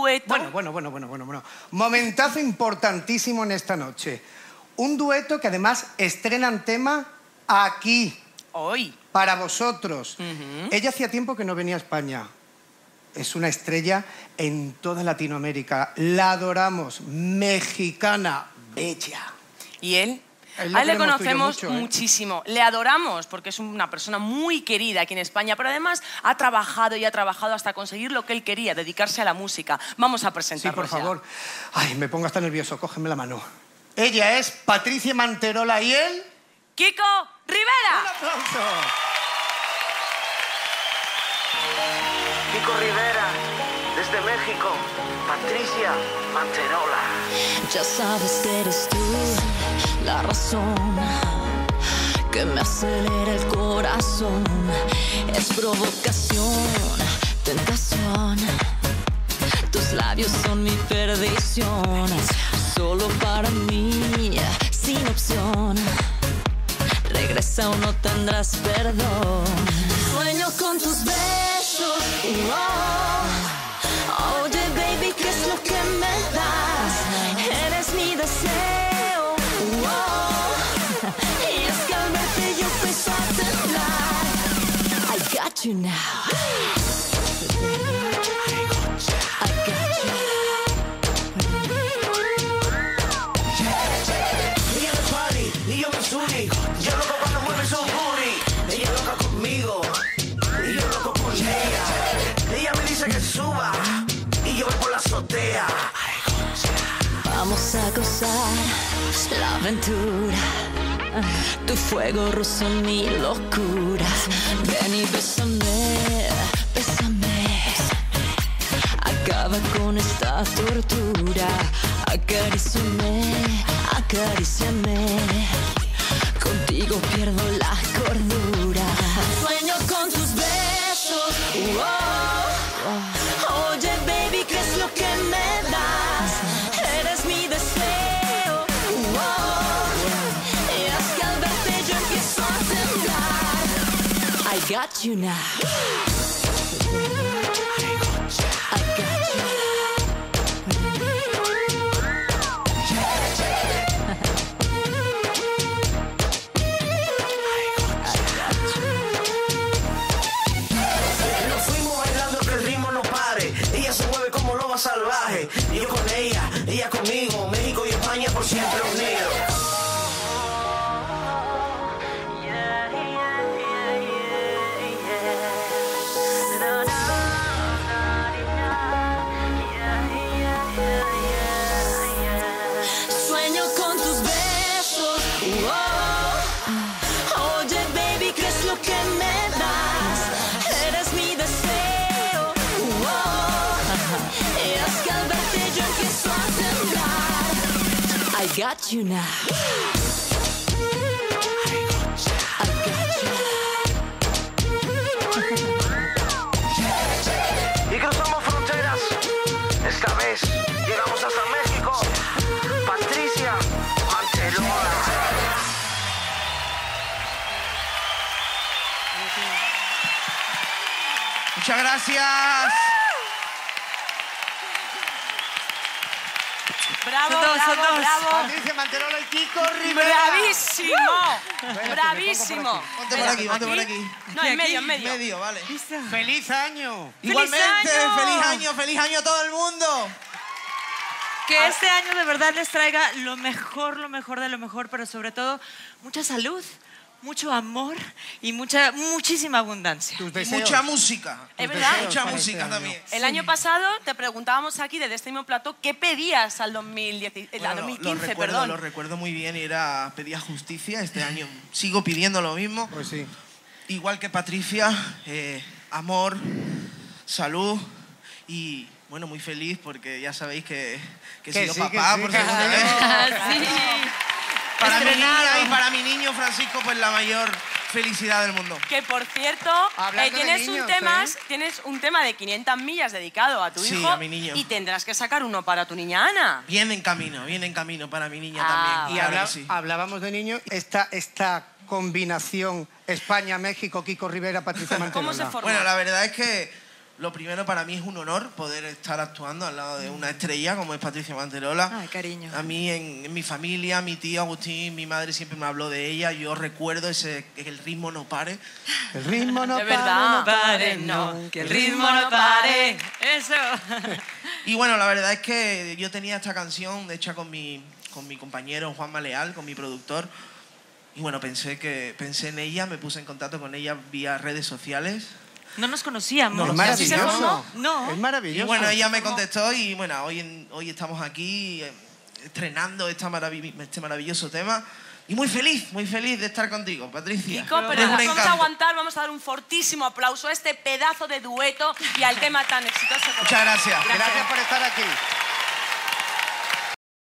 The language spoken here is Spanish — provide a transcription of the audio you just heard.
dueto. Bueno. Momentazo importantísimo en esta noche. Un dueto que además estrenan tema aquí. Hoy. Para vosotros. Ella hacía tiempo que no venía a España. Es una estrella en toda Latinoamérica. La adoramos. Mexicana. Bella. ¿Y él? A A él le conocemos mucho, muchísimo. Le adoramos porque es una persona muy querida aquí en España, pero además ha trabajado hasta conseguir lo que él quería, dedicarse a la música. Vamos a presentarlo. Sí, por favor. Ay, me pongo hasta nervioso. Cógeme la mano. Ella es Patricia Manterola y él... ¡Kiko Rivera! ¡Un aplauso! Kiko Rivera, desde México, Patricia Manterola. Ya sabes que eres tú la razón que me acelera el corazón. Es provocación, tentación. Tus labios son mi perdición. Solo para mí, sin opción. Regresa o no tendrás perdón. Sueño con tus besos. Oye, baby, ¿qué es lo que me das? Eres mi deseo. Y es que al verte yo empiezo a temblar. I got you now. I got you. Ella no es party, ni yo me subí. Yo loco cuando mueve su booty. Ella loca conmigo, y yo loco con ella. Ella me dice que suba, y yo voy por la azotea. Vamos a gozar la aventura. Tu fuego roza mi locura. Ven y bésame, bésame. Acaba con esta tortura. Acaríciame, acaríciame. Contigo pierdo la cordura. Sueño con tus besos. Oye, baby, ¿qué es lo que me das? Eres mi deseo. Y es que al verte yo empiezo a temblar. I got you now. I got you. Nos fuimos bailando que el ritmo no pare. Ella se mueve como loba salvaje. Y yo con ella conmigo. México y España por siempre unidos. Sueño con tus besos. Oye, baby, ¿qué es lo que me das? Eres mi deseo. Y es que al verte yo empiezo a temblar. I got you now. I got you. Y cruzamos fronteras. Esta vez llegamos hasta México. Patricia Manterola. Muchas gracias. ¡Bravo, Son dos. bravo! Patricia Manterola y Kiko Rivera. ¡Bravísimo! ¡Bravísimo! Ponte por aquí, ponte por aquí. No, en medio, en medio. Medio, vale. ¡Feliz año! Igualmente, año! feliz año a todo el mundo. Que este año de verdad les traiga lo mejor de lo mejor, pero sobre todo mucha salud, mucho amor y muchísima abundancia. Tus Y deseos. mucha música. ¿Es verdad? Mucha para música este año. también. El año pasado te preguntábamos aquí desde este mismo plató qué pedías al 2015, Bueno, 2015, lo perdón. recuerdo muy bien y era pedía justicia. Este año sigo pidiendo lo mismo. Pues sí. Igual que Patricia, amor, salud y, bueno, muy feliz porque ya sabéis que he sido sí, papá que sí, por que segunda sí. vez. Sí. Para mi Estrenado. niña y para mi niño Francisco, pues la mayor felicidad del mundo. Que por cierto, Hablando de tienes, niños, tienes un tema de 500 millas dedicado a tu Sí, hijo a mi niño. y tendrás que sacar uno para tu niña Ana. Viene en camino para mi niña Ah, también. Y Claro que sí. hablábamos de niños. Esta combinación España, México, Kiko Rivera, Patricia Manterola. ¿Cómo se formó? Bueno, la verdad es que lo primero para mí es un honor poder estar actuando al lado de una estrella como es Patricia Manterola. Ay, cariño. A mí, en mi familia, mi tío Agustín, mi madre siempre me habló de ella. Yo recuerdo que el ritmo no pare. El ritmo no De pare, verdad. no pare, Pare, no, que el ritmo no pare. Eso. Y bueno, la verdad es que yo tenía esta canción hecha con mi compañero Juanma Leal, con mi productor. Y bueno, pensé en ella, me puse en contacto con ella vía redes sociales. No nos conocíamos. Es No, ¿Así se maravilloso. formó? No. Es Y maravilloso. bueno, ella me contestó y bueno, hoy estamos aquí estrenando este maravilloso tema. Y muy feliz de estar contigo, Patricia. Kiko, pero Es un vamos a encanto. aguantar, vamos a dar un fortísimo aplauso a este pedazo de dueto y al tema tan exitoso como Muchas gracias. Gracias por estar aquí.